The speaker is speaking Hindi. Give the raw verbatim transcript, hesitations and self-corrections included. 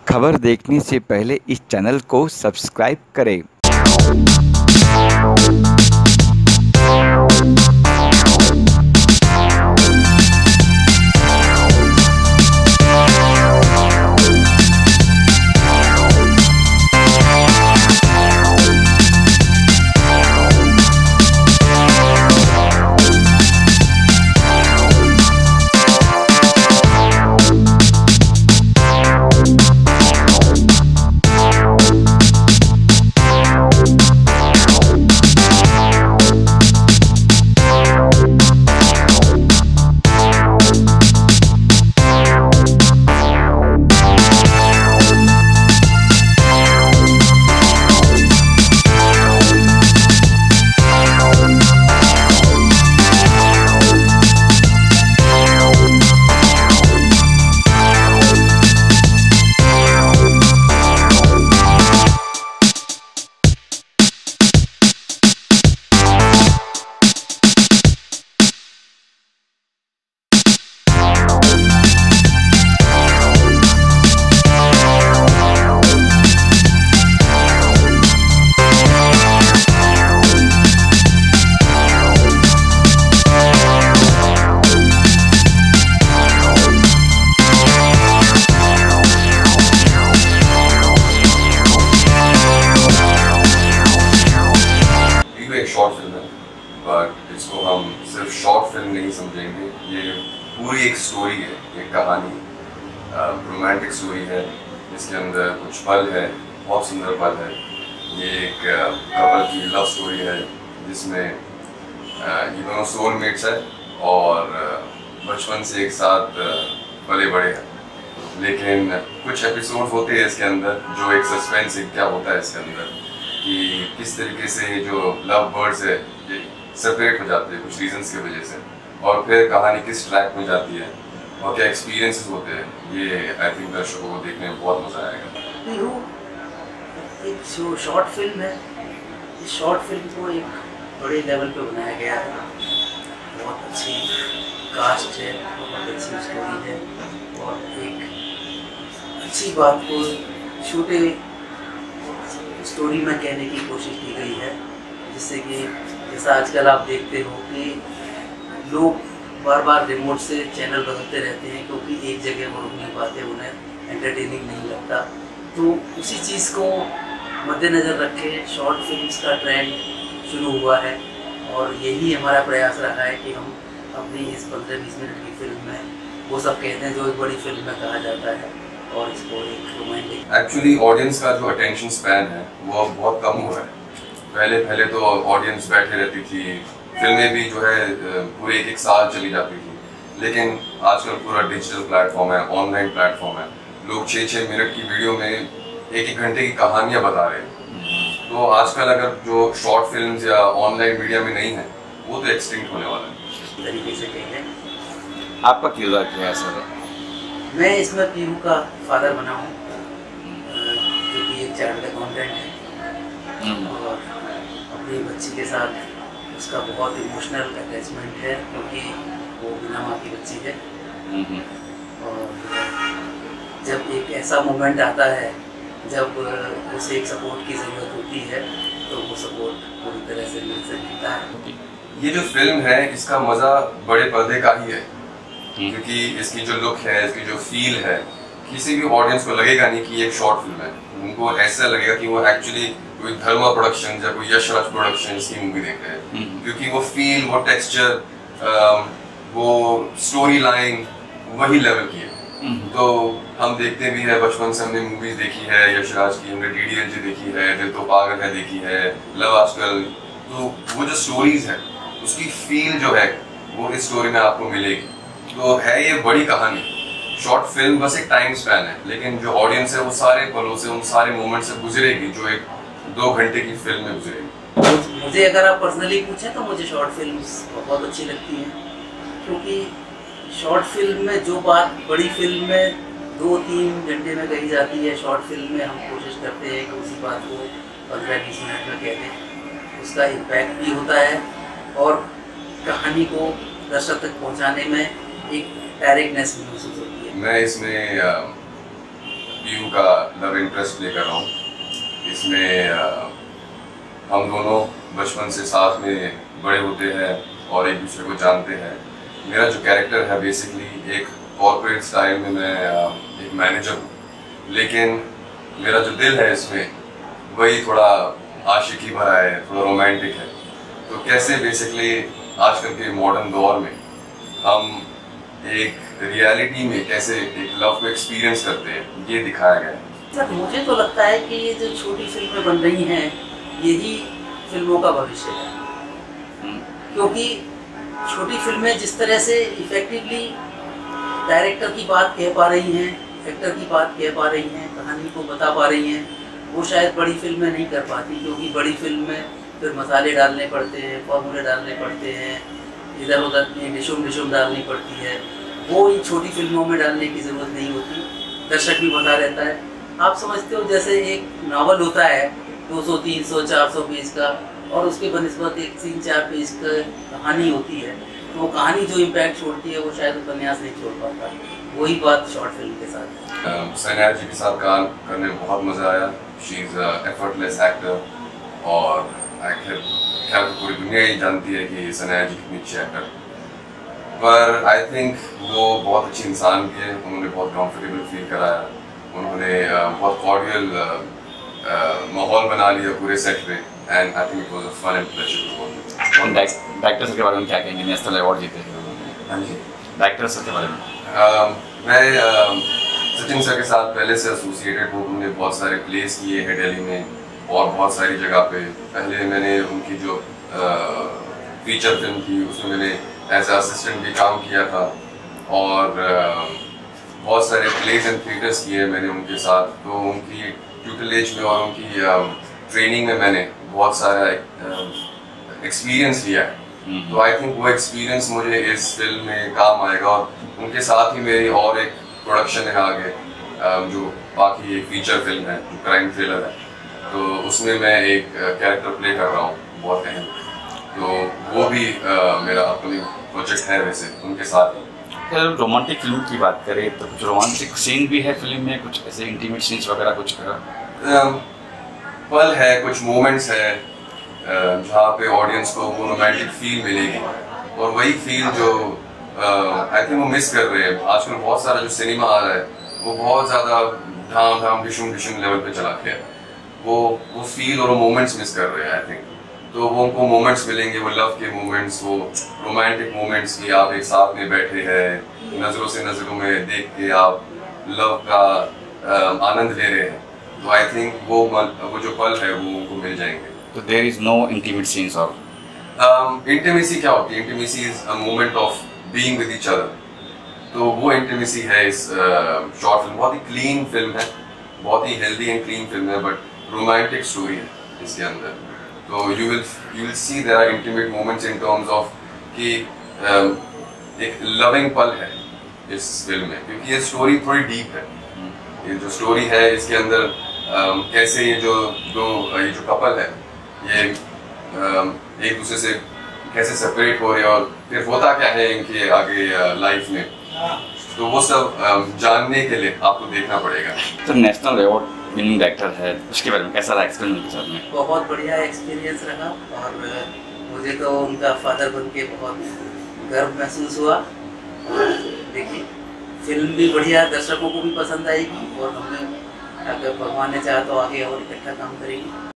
खबर देखने से पहले इस चैनल को सब्सक्राइब करें। शॉर्ट फिल्म है, बट इसको हम सिर्फ शॉर्ट फिल्म नहीं समझेंगे। ये पूरी एक स्टोरी है, एक कहानी, रोमांटिक स्टोरी है। इसके अंदर कुछ पल है, बहुत सुंदर पल है। ये एक कपल की लव स्टोरी है जिसमें ये दोनों सोलमेट्स है और बचपन से एक साथ पले बड़े हैं। लेकिन कुछ एपिसोड होते हैं इसके अंदर जो एक सस्पेंस एक क्या होता है इसके अंदर कि किस तरीके से जो लव बर्ड्स है ये सेपरेट हो जाते हैं कुछ रीजंस की वजह से, और फिर कहानी किस ट्रैक में जाती है और क्या एक्सपीरियंसेस होते हैं। ये आई थिंक दर्शकों को देखने में बहुत मजा आएगा। एक जो शॉर्ट फिल्म है, इस शॉर्ट फिल्म को एक बड़े लेवल पे बनाया गया है। बहुत अच्छी कास्ट है, बहुत अच्छी स्टोरी है और एक अच्छी बात को छोटे स्टोरी में कहने की कोशिश की गई है, जिससे कि जैसा आजकल आप देखते हो कि लोग बार बार रिमोट से चैनल बदलते रहते हैं क्योंकि एक जगह वो रुक नहीं पाते, उन्हें एंटरटेनिंग नहीं लगता। तो उसी चीज़ को मद्देनज़र रखे शॉर्ट फिल्म्स का ट्रेंड शुरू हुआ है और यही हमारा प्रयास रहा है कि हम अपनी इस पंद्रह बीस मिनट की फिल्म में वो सब कहते हैं जो एक बड़ी फिल्म में कहा जाता है और इसको एक रोमांटिक। एक्चुअली ऑडियंस का जो अटेंशन स्पैन है वो अब बहुत कम हुआ है। पहले पहले तो ऑडियंस बैठे रहती थी, फिल्में भी जो है पूरे एक एक साल चली जाती थी, लेकिन आजकल पूरा डिजिटल प्लेटफॉर्म है, ऑनलाइन प्लेटफॉर्म है। लोग छः छः मिनट की वीडियो में एक एक घंटे की कहानियाँ बता रहे हैं। तो आजकल अगर जो शॉर्ट फिल्म्स या ऑनलाइन मीडिया में नहीं है वो तो एक्सटिंक्ट होने वाला है तरीके से कहें। आपका किरदार क्या है सर? मैं इसमें पीहू का फादर बना हूँ जो कि एक चार्टर्ड अकाउंटेंट है और अपनी बच्ची के साथ उसका बहुत इमोशनल अटैचमेंट है क्योंकि वो बिना माँ की बच्ची है। और जब एक ऐसा मोमेंट आता है जब उसे एक सपोर्ट की ज़रूरत होती है तो वो सपोर्ट पूरी तरह से मिल सकता है। ये जो फिल्म है इसका मज़ा बड़े पर्दे का ही है क्योंकि इसकी जो लुक है, इसकी जो फील है, किसी भी ऑडियंस को लगेगा नहीं कि ये एक शॉर्ट फिल्म है। उनको ऐसा लगेगा कि वो एक्चुअली कोई धर्मा प्रोडक्शन या कोई यश राज प्रोडक्शन की मूवी देख रहे हैं, क्योंकि वो फील, वो टेक्सचर, वो स्टोरी लाइन वही लेवल की है। तो हम देखते भी है, बचपन से हमने मूवीज देखी है यश राज की, हमने डी डी एल जी देखी है, दिल तो पागल है देखी है, लव आजकल। तो वो जो स्टोरीज है उसकी फील जो है वो इस स्टोरी में आपको मिलेगी। तो है ये बड़ी कहानी। शॉर्ट फिल्म बस एक टाइम स्पैन है, लेकिन जो ऑडियंस है वो सारे पलों से, उन सारे मोमेंट से गुजरेगी जो एक दो घंटे की फिल्म में गुजरेगी। मुझे अगर आप पर्सनली पूछें तो मुझे शॉर्ट फिल्म्स बहुत अच्छी लगती हैं क्योंकि शॉर्ट फिल्म में जो बात बड़ी फिल्म में दो तीन घंटे में कही जाती है, शॉर्ट फिल्म में हम कोशिश करते हैं कि उसी बात को पंद्रह बीस मिनट में कह दें। उसका इम्पैक्ट भी होता है और कहानी को दर्शक तक पहुंचाने में एक डायरेक्टनेस महसूस होती है। मैं इसमें पीयू का लव इंटरेस्ट प्ले कर रहा हूँ। इसमें uh, हम दोनों बचपन से साथ में बड़े होते हैं और एक दूसरे को जानते हैं। मेरा जो कैरेक्टर है बेसिकली एक कॉर्पोरेट स्टाइल में मैं एक मैनेजर हूँ, लेकिन मेरा जो दिल है इसमें वही थोड़ा आशिकी भरा है, थोड़ा रोमांटिक है। तो कैसे बेसिकली आजकल के मॉडर्न दौर में हम एक रियलिटी में कैसे एक लव को एक्सपीरियंस करते हैं, ये दिखाया गया है। सर मुझे तो लगता है कि ये जो छोटी फिल्में बन रही हैं यही फिल्मों का भविष्य है, क्योंकि छोटी फिल्में जिस तरह से इफेक्टिवली डायरेक्टर की बात कह पा रही हैं, एक्टर की बात कह पा रही हैं, कहानी को बता पा रही हैं, वो शायद बड़ी फिल्में नहीं कर पाती, क्योंकि बड़ी फिल्म में फिर मसाले डालने पड़ते हैं, फॉर्मूले डालने पड़ते हैं, इधर उधर की डिशुम डिशुम डालनी पड़ती है। वो इन छोटी फिल्मों में डालने की ज़रूरत नहीं होती, दर्शक भी बता रहता है। आप समझते हो जैसे एक नावल होता है दो सौ, तीन सौ, चार सौ पेज का, और उसके बनस्बत एक तीन चार पेज का कहानी होती है, तो वो कहानी जो इम्पैक्ट छोड़ती है वो शायद उपन्यास नहीं छोड़ पाता। वही बात शॉर्ट फिल्म के साथ है। सन्या जी के साथ काम करने में बहुत मज़ा आया। शी इज़ एफर्टलेस एक्टर, और आखिर ख्याल तो पूरी दुनिया ही जानती है कि सन्या जी कितनी अच्छी एक्टर, पर आई थिंक वो बहुत अच्छी इंसान भी है। उन्होंने बहुत कंफर्टेबल फील कराया, उन्होंने बहुत कॉर्डियल माहौल बना लिया पूरे सेट पे, and I think it was a fun and pleasure to work. Director sir के बारे में क्या कहेंगे? नेशनल अवार्ड जीते हैं। हाँ जी, डायरेक्टर सर के बारे में uh, मैं uh, सचिन सर के साथ पहले से एसोसिएटेड हूँ। उन्होंने बहुत सारे प्लेस किए हैं दिल्ली में और बहुत सारी जगह पे। पहले मैंने उनकी जो फीचर uh, फिल्म थी उसमें मैंने एज असिस्टेंट भी काम किया था, और uh, बहुत सारे प्लेस एंड थिएटर्स किए मैंने उनके साथ। तो उनकी ट्यूटलेज में और उनकी ट्रेनिंग uh, में मैंने बहुत सारा एक्सपीरियंस uh, लिया है। तो आई थिंक वो एक्सपीरियंस मुझे इस फिल्म में काम आएगा, और उनके साथ ही मेरी और एक प्रोडक्शन है आगे uh, जो बाकी एक फीचर फिल्म है जो क्राइम थ्रिलर है, तो उसमें मैं एक कैरेक्टर प्ले कर रहा हूँ बहुत अहम। तो वो भी uh, मेरा अपनी प्रोजेक्ट है वैसे उनके साथ ही। अगर रोमांटिक फिल्म की बात करें तो कुछ रोमांटिक सीन भी है फिल्म में, कुछ ऐसे इंटीमेट सीन्स वगैरह कुछ uh, पल है, कुछ मोमेंट्स है जहाँ पे ऑडियंस को वो रोमांटिक फील मिलेगी, और वही फील जो आई थिंक वो मिस कर रहे हैं। आजकल बहुत सारा जो सिनेमा आ रहा है वो बहुत ज़्यादा धाम धाम डिशुम डिशुम लेवल पे चला गया, वो वो फील और वो मोमेंट्स मिस कर रहे हैं आई थिंक। तो वो उनको मोमेंट्स मिलेंगे, वो लव के मोमेंट्स, वो रोमांटिक मोमेंट्स की आप एक साथ में बैठे हैं, नज़रों से नज़रों में देख के आप लव का आनंद ले रहे हैं। तो आई थिंक वो वो जो पल है वो उनको मिल जाएंगे। तो there is no intimate scenes और इंटीमेसी क्या होती है? Intimacy is a moment of being with each other. तो वो इंटीमेसी है इस शॉर्ट फिल्म। बहुत ही क्लीन फिल्म है, बहुत ही हेल्दी एंड क्लीन फिल्म है, बट रोमांटिक स्टोरी है इसके अंदर। तो you will you will see there are intimate moments in terms of कि um, एक लविंग पल है इस फिल्म में, क्योंकि ये स्टोरी थोड़ी डीप है। ये जो स्टोरी है इसके अंदर um, कैसे ये जो दो ये जो कपल है ये um, एक दूसरे से कैसे सेपरेट हो रहे हैं, और फिर होता क्या है इनके आगे लाइफ में, तो वो सब um, जानने के लिए आपको देखना पड़ेगा। तो नेशनल अवार्ड विनिंग डायरेक्टर है, उसके बारे में कैसा रहा एक्सपीरियंस उनके साथ में? बहुत बढ़िया एक्सपीरियंस रहा, और मुझे तो उनका फादर बन के बहुत गर्व महसूस हुआ। और देखिए फिल्म भी बढ़िया, दर्शकों को भी पसंद आएगी, और हमें अगर भगवान ने चाहा तो आगे और इकट्ठा काम करेंगे।